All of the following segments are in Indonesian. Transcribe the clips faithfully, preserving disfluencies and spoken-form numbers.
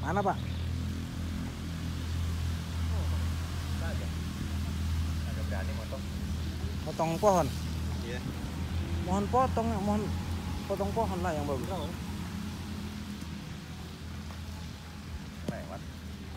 Mana Pak? Agak agak berani motong. Potong pohon. Iya. Mohon potong, mohon potong pohon lah yang bagus. Lewat.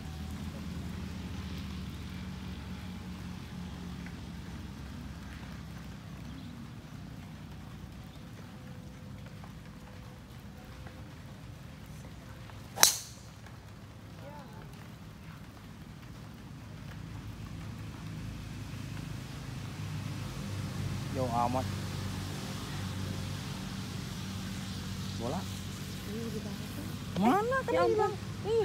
Jauh amat. Bola? Mana kan Ya hilang? ampun. Iya.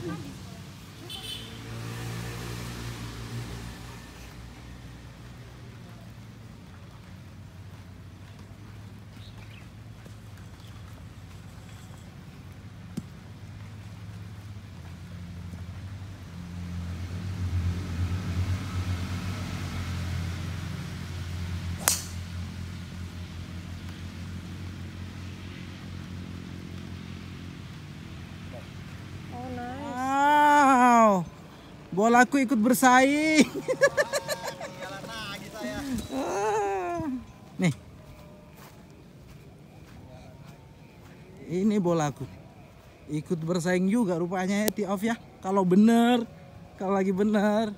Oh nice. Wow, bolaku ikut bersaing. Jalan lagi saya. Ah. Nih, ini bolaku ikut bersaing juga rupanya ya, Tiof ya. Kalau bener, kalau lagi bener,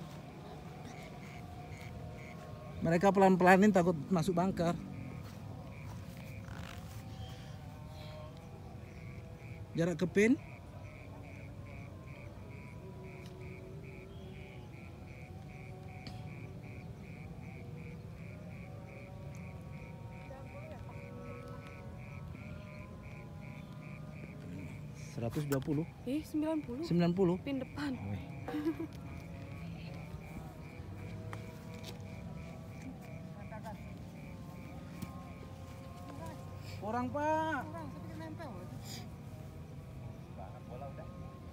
mereka pelan-pelanin takut masuk bunker. Jarak ke pin seratus dua puluh, Ih, sembilan puluh. sembilan puluh. Pin depan. Orang Pak. Banget bola udah.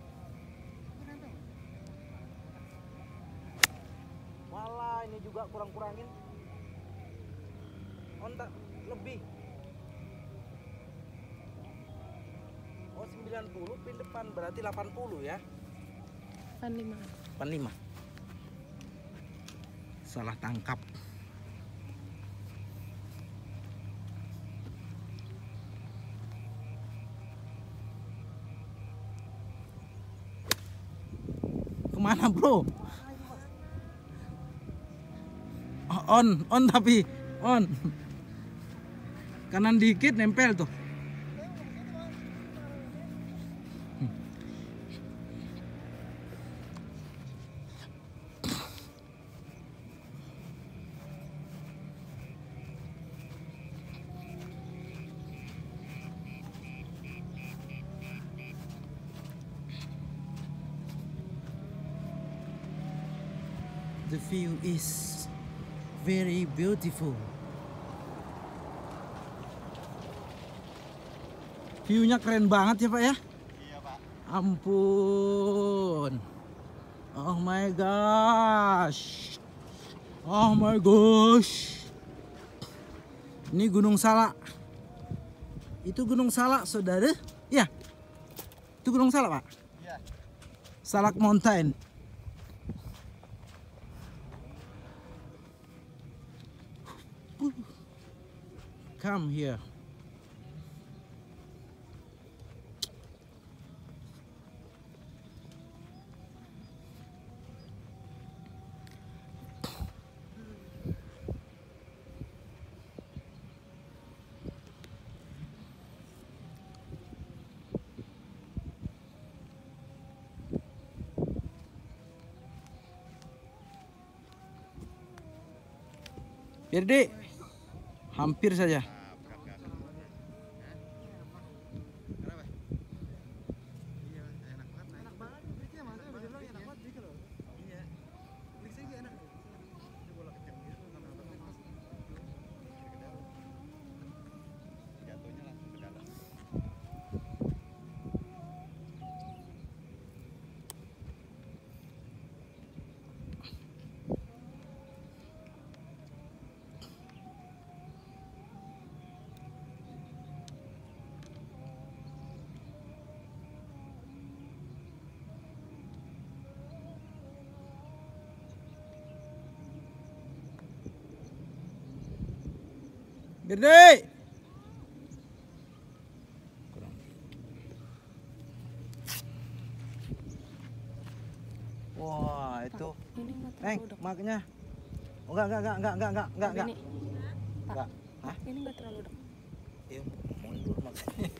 Malah ini juga kurang-kurangin. On tak lebih. Oh sembilan puluh pin depan berarti delapan puluh ya. Pan lima. delapan puluh lima. Salah tangkap. Kemana bro? Oh, on, on tapi on. Kanan dikit nempel tuh. The view is very beautiful. View-nya keren banget ya Pak ya. Iya Pak. Ampun. Oh my gosh. Oh my gosh. Ini Gunung Salak. Itu Gunung Salak saudara. Ya. Itu Gunung Salak Pak. Iya. Salak Mountain. Come here. Biar dek, hampir saja. Gede. Kurang. Wah, itu. Ini nggak Neng, terlalu dok. maknya. Oh, enggak, enggak, enggak, enggak, enggak, enggak, enggak, enggak. Ini. Pak, Enggak. Hah? ini nggak terlalu dok. Iya, mundur makanya.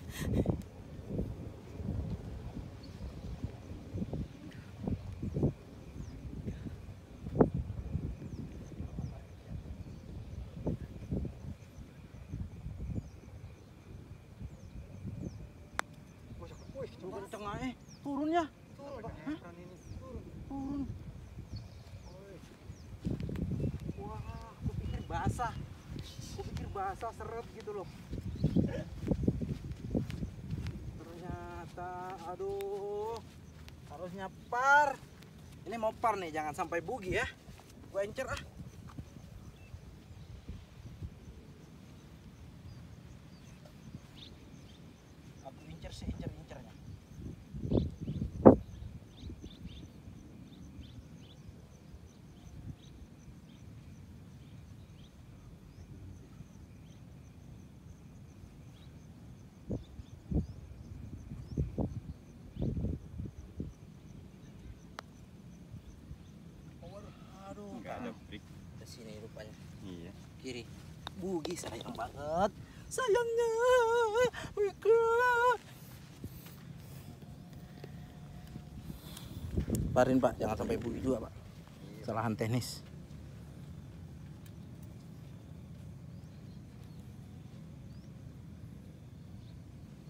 Wih, kenceng aja. Turun ya. Hah? Turun. Wah, aku pikir basah. Aku pikir basah seret gitu loh. Ternyata, aduh, harusnya par. Ini mau par nih, jangan sampai bugi ya. Gua encer ah. Aku incer sih, incer incernya. Aduh, Nggak ada break. ke sini rupanya. Iya. Kiri. Bugi sayang banget. Sayangnya. Wika. Parin Pak, jangan sampai bugi juga Pak. Kesalahan teknis.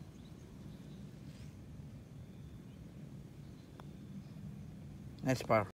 Nice par.